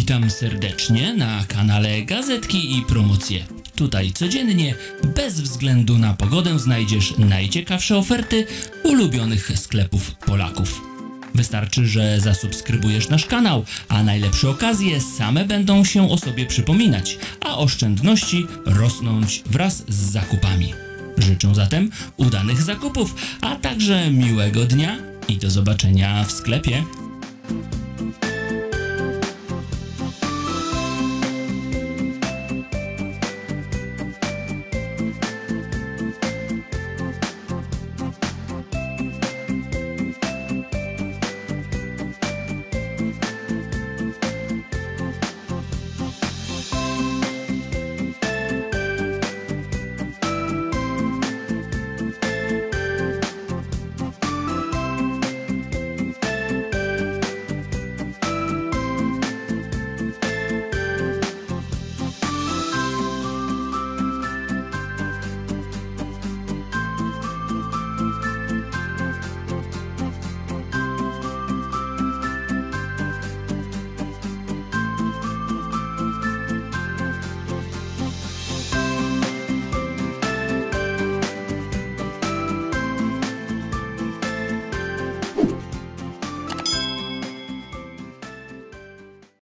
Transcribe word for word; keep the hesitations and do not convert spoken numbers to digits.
Witam serdecznie na kanale Gazetki i Promocje. Tutaj codziennie, bez względu na pogodę, znajdziesz najciekawsze oferty ulubionych sklepów Polaków. Wystarczy, że zasubskrybujesz nasz kanał, a najlepsze okazje same będą się o sobie przypominać, a oszczędności rosnąć wraz z zakupami. Życzę zatem udanych zakupów, a także miłego dnia i do zobaczenia w sklepie.